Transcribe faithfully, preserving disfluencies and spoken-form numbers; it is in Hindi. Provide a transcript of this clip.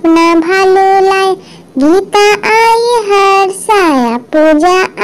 अपना भालो लाए, गीता आई हर साया पूजा